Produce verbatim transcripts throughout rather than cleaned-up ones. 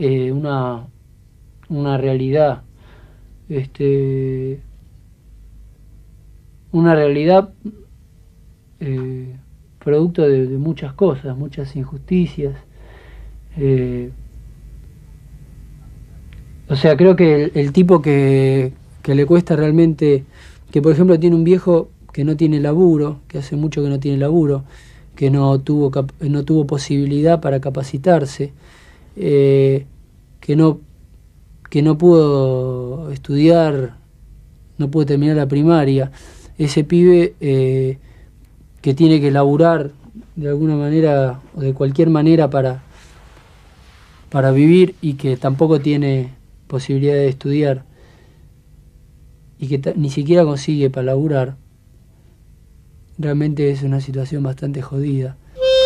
eh, una, una realidad, este, una realidad eh, producto de, de muchas cosas, muchas injusticias. Eh, o sea, creo que el, el tipo que, que le cuesta realmente, que por ejemplo tiene un viejo que no tiene laburo, que hace mucho que no tiene laburo, que no tuvo, no tuvo posibilidad para capacitarse, eh, que no, que no pudo estudiar, no pudo terminar la primaria, ese pibe eh, que tiene que laburar de alguna manera o de cualquier manera para, para vivir y que tampoco tiene posibilidad de estudiar y que ni siquiera consigue para laburar, realmente es una situación bastante jodida.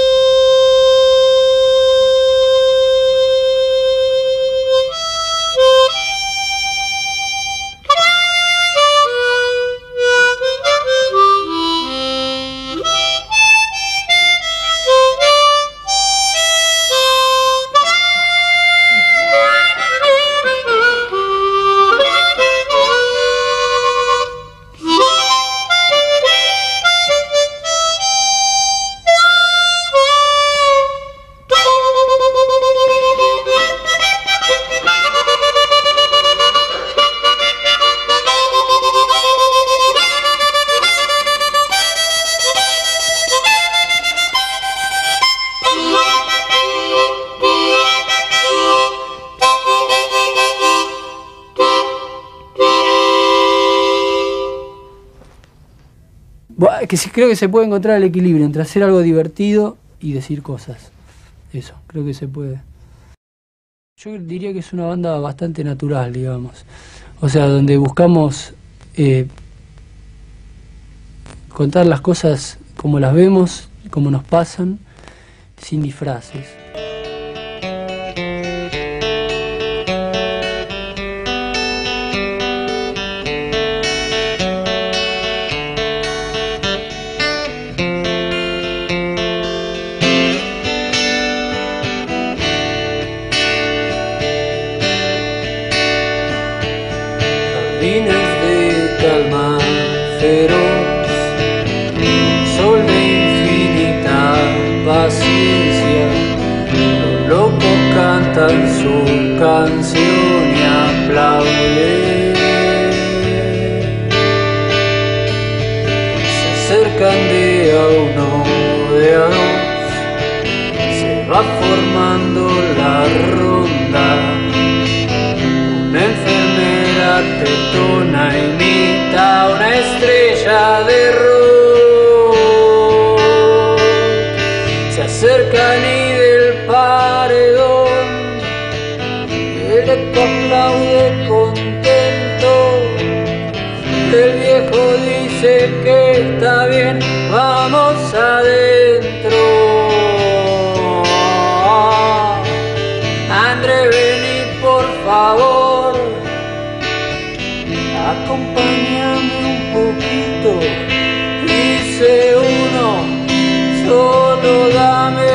Que sí, creo que se puede encontrar el equilibrio entre hacer algo divertido y decir cosas. Eso, creo que se puede. Yo diría que es una banda bastante natural, digamos. O sea, donde buscamos eh, contar las cosas como las vemos, como nos pasan, sin disfraces. Calma feroz, sol de infinita paciencia, los locos cantan su canción y aplauden. Se acercan de a uno, de a dos, se va formando la ronda. Una enfermera tetona imita una estrella de rock. Se acercan y del paredón el eco aplaude contento. El viejo dice que está bien, vamos adentro. André, vení por favor, acompáñame un poquito, dice uno, solo dame